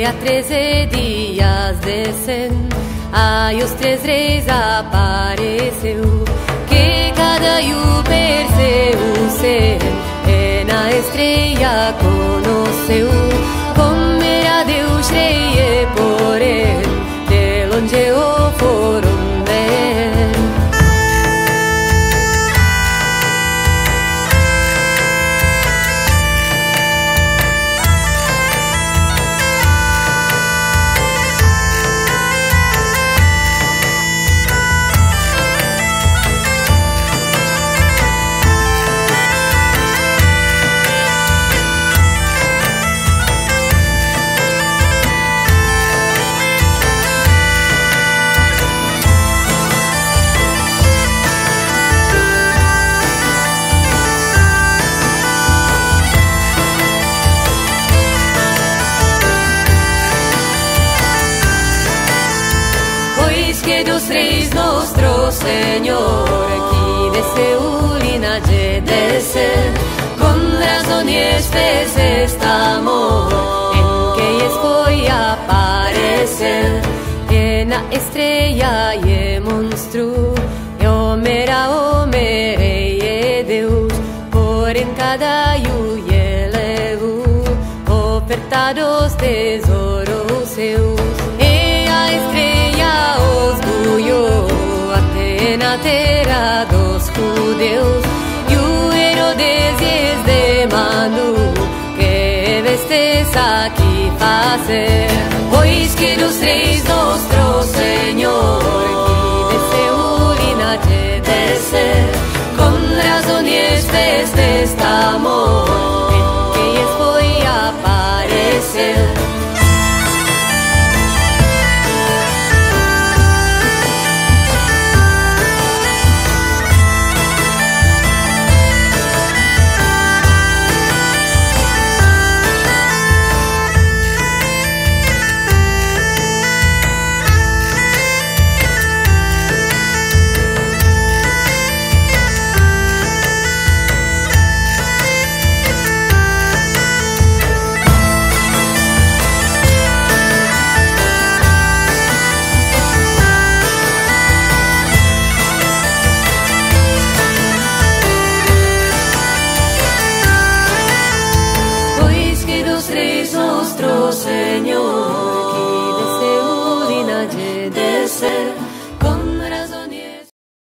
a 13 dias descendo, aí os 3 reis apareceu, que cada um percebeu ser, e na estrela conheceu, como era Deus rei e porém, de longe o foram ver. Que dos reis nuestro Señor, que deseo linaje descer, con razón y veces estamos, en que es voy a aparecer, en la estrella y monstruo, y omera y Deus, por en cada yu y elevo, ofertados tesoros seus, e a estrella na terra dos judeus, e o Herodes de mano, que vestes aqui fazer, pois que dos reis nosso Senhor, que desceu linaje descer, com razão este estamos, en que es foi aparecer. Nuestro Señor, que deseo linaje de ser, con razón y